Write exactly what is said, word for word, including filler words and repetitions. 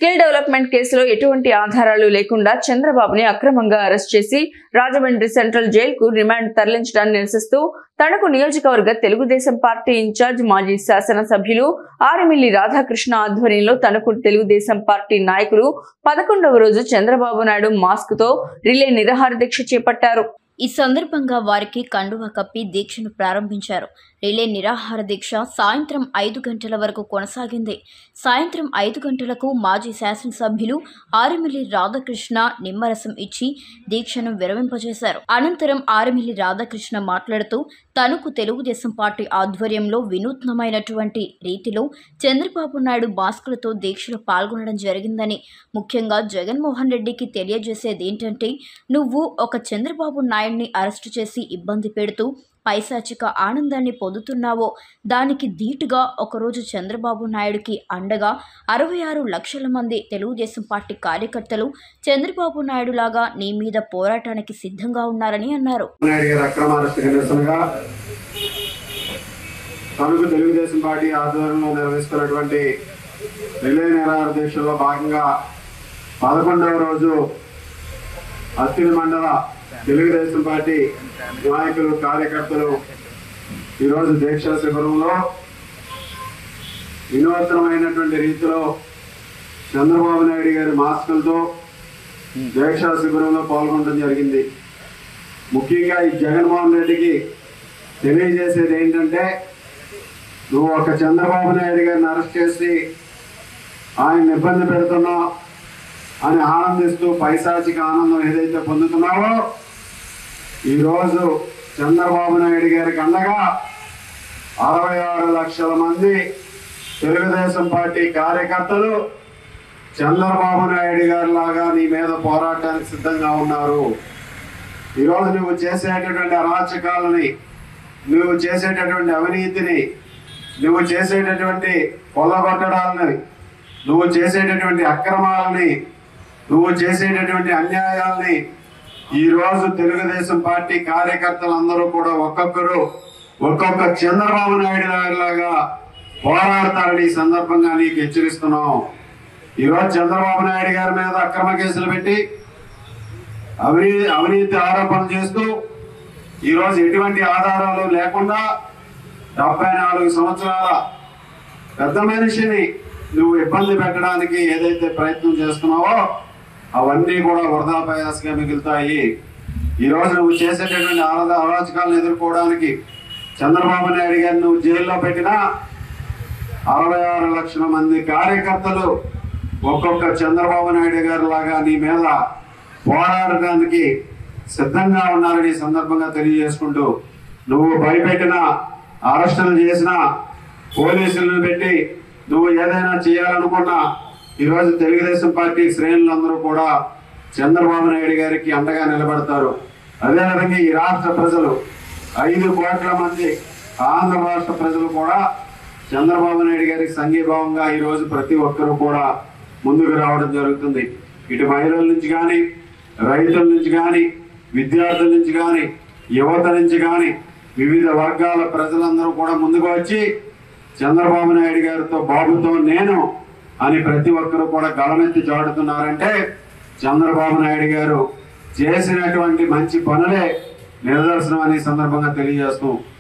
Skill development కేసులో ఎటువంటి ఆధారాలు లేకుండా చంద్రబాబుని అక్రమంగా అరెస్ట్ చేసి రాజమండ్రి సెంట్రల్ జైలుకు రిమాండ్ తరలించడాన్ని నిరసిస్తూ తణుకు నియోజకవర్గ తెలుగుదేశం పార్టీ ఇన్ఛార్జ్ మాజీ శాసనసభ్యులు ఆరిమిల్లి రాధాకృష్ణ ఆధ్వర్యంలో తణుకు తెలుగుదేశం పార్టీ నాయకులు పదకొండవ రోజు చంద్రబాబు నాయుడు మాస్క్ తో రిలే నిరాహార దీక్ష చేపట్టారు. ఈ సందర్భంగా వారికి కండువా కప్పి దీక్షను ప్రారంభించారు. రిలే నిరాహార దీక్ష సాయంత్రం ఐదు గంటల వరకు కొనసాగింది. సాయంత్రం ఐదు గంటలకు మాజీ శాసనసభ్యులు ఆరిమిల్లి రాధాకృష్ణ నిమ్మరసం ఇచ్చి దీక్షను విరమింపజేశారు. అనంతరం ఆరిమిల్లి రాధాకృష్ణ మాట్లాడుతూ తణుకు తెలుగుదేశం పార్టీ ఆధ్వర్యంలో వినూత్నమైనటువంటి రీతిలో చంద్రబాబు నాయుడు మాస్కులతో దీక్షలో పాల్గొనడం జరిగిందని, ముఖ్యంగా జగన్మోహన్ రెడ్డికి తెలియజేసేది ఏంటంటే, నువ్వు ఒక చంద్రబాబు నాయుడిని అరెస్టు చేసి ఇబ్బంది పెడుతూ పైశాచిక ఆనందాన్ని పొందుతున్నావో దానికి ధీటుగా ఒకరోజు చంద్రబాబు నాయుడికి అండగా అరవై ఆరు లక్షల మంది తెలుగుదేశం పార్టీ కార్యకర్తలు చంద్రబాబు నాయుడు లాగా నీ మీద పోరాటానికి సిద్ధంగా ఉన్నారని అన్నారు. తెలుగుదేశం పార్టీ ఆధ్వర్యంలో నిర్వహిస్తున్నటువంటి రిలే నిరాహార దీక్షలో భాగంగా పదకొండవ రోజు అత్తిలి మండల తెలుగుదేశం పార్టీ నాయకులు కార్యకర్తలు ఈరోజు దీక్షా శిబిరంలో వినూత్నమైనటువంటి రీతిలో చంద్రబాబు నాయుడు గారి మాస్కులతో దీక్షా శిబిరంలో పాల్గొనడం జరిగింది. ముఖ్యంగా ఈ జగన్మోహన్ రెడ్డికి తెలియజేసేది ఏంటంటే, నువ్వు ఒక చంద్రబాబు నాయుడు గారిని అరెస్ట్ చేసి ఆయన ఇబ్బంది పెడుతున్నావు అని ఆనందిస్తూ పైశాచిక ఆనందం ఏదైతే పొందుతున్నావో, ఈరోజు చంద్రబాబు నాయుడు గారికి అండగా అరవై ఆరు లక్షల మంది తెలుగుదేశం పార్టీ కార్యకర్తలు చంద్రబాబు నాయుడు గారి లాగా నీ మీద పోరాటానికి సిద్ధంగా ఉన్నారు. ఈరోజు నువ్వు చేసేటటువంటి అరాచకాలని, నువ్వు చేసేటటువంటి అవినీతిని, నువ్వు చేసేటటువంటి కొల్లగొట్టడాలని, నువ్వు చేసేటటువంటి అక్రమాలని, నువ్వు చేసేటటువంటి అన్యాయాల్ని ఈరోజు తెలుగుదేశం పార్టీ కార్యకర్తలందరూ కూడా ఒక్కొక్కరు ఒక్కొక్క చంద్రబాబు నాయుడు లాగా పోరాడతారని ఈ సందర్భంగా నీకు హెచ్చరిస్తున్నాం. ఈరోజు చంద్రబాబు నాయుడు గారి మీద అక్రమ కేసులు పెట్టి అవినీతి అవినీతి ఆరోపణలు చేస్తూ ఈరోజు ఎటువంటి ఆధారాలు లేకుండా డెబ్బై నాలుగు సంవత్సరాల పెద్ద మనిషిని నువ్వు ఇబ్బంది పెట్టడానికి ఏదైతే ప్రయత్నం చేస్తున్నావో అవన్నీ కూడా వృధా ప్రయాసగా మిగులుతాయి. ఈరోజు నువ్వు చేసేటటువంటి అరాచకాలను ఎదుర్కోవడానికి చంద్రబాబు నాయుడు గారిని నువ్వు జైల్లో పెట్టినా అరవై ఆరు లక్షల మంది కార్యకర్తలు ఒక్కొక్క చంద్రబాబు నాయుడు గారి లాగా నీ మీద పోరాడడానికి సిద్ధంగా ఉన్నారని సందర్భంగా తెలియజేసుకుంటూ, నువ్వు భయపెట్టిన అరెస్టులు చేసిన పోలీసులను పెట్టి నువ్వు ఏదైనా చేయాలనుకున్నా ఈరోజు తెలుగుదేశం పార్టీ శ్రేణులందరూ కూడా చంద్రబాబు నాయుడు గారికి అండగా నిలబడతారు. అదేవిధంగా ఈ రాష్ట్ర ప్రజలు ఐదు కోట్ల మంది ఆంధ్ర రాష్ట్ర ప్రజలు కూడా చంద్రబాబు నాయుడు గారికి సంఘీభావంగా ఈరోజు ప్రతి ఒక్కరూ కూడా ముందుకు రావడం జరుగుతుంది. ఇటు మహిళల నుంచి కానీ, రైతుల నుంచి కానీ, విద్యార్థుల నుంచి కానీ, యువత నుంచి కానీ వివిధ వర్గాల ప్రజలందరూ కూడా ముందుకు వచ్చి చంద్రబాబు నాయుడు గారితో బాబుతో నేను అని ప్రతి ఒక్కరూ కూడా గళమెత్తి చాటుతున్నారంటే చంద్రబాబు నాయుడు గారు చేసినటువంటి మంచి పనులే నిదర్శనం అనే సందర్భంగా తెలియజేస్తూ